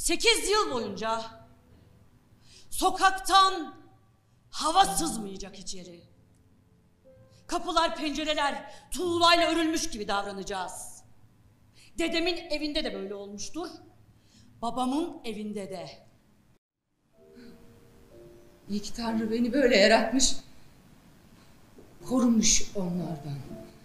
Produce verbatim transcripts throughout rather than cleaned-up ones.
Sekiz yıl boyunca sokaktan hava sızmayacak içeri. Kapılar, pencereler tuğlayla örülmüş gibi davranacağız. Dedemin evinde de böyle olmuştur. Babamın evinde de. İyi ki Tanrı beni böyle yaratmış. Korumuş onlardan.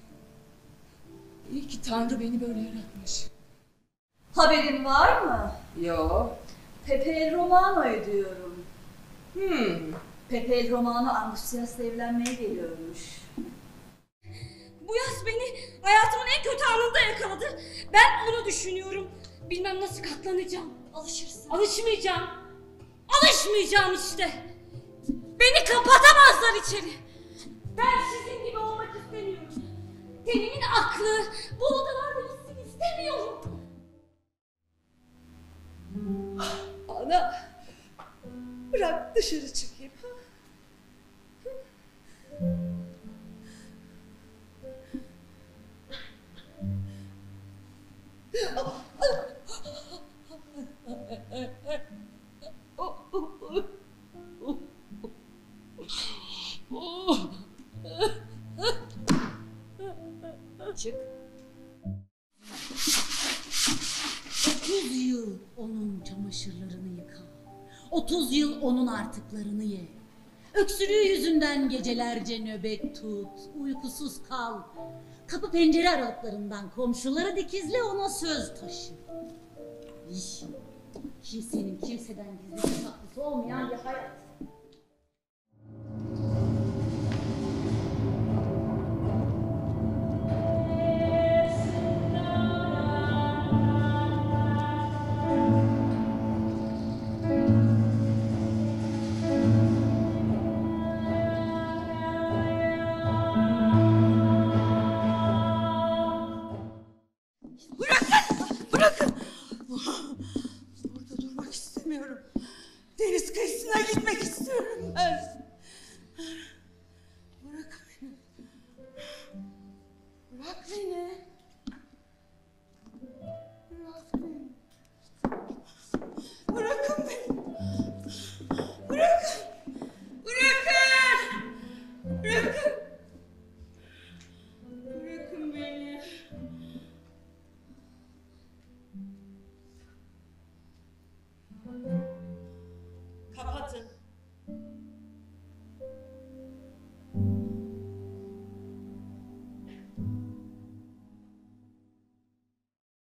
İyi ki Tanrı beni böyle yaratmış. Haberin var mı? Yo. Pepe el Romano'yu diyorum. Hmm. Pepe el Romano Angustias'la evlenmeye geliyormuş. Bu yaz beni hayatımın en kötü anında yakaladı. Ben onu düşünüyorum. Bilmem nasıl katlanacağım. Alışırsın. Alışmayacağım. Alışmayacağım işte. Beni kapatamazlar içeri. Ben sizin gibi olmak istemiyorum. Tenimin aklı bu odalarda gitsin istemiyorum. Ana. Bırak dışarı çıkayım. Çık. Otuz yıl onun çamaşırlarını yıka. Otuz yıl onun artıklarını ye. Öksürüğü yüzünden gecelerce nöbet tut. Uykusuz kal. Kapı pencere aralıklarından komşuları dikizle ona söz taşı. İş. Kimsenin kimseden gizli saklısı olmayan bir hayat.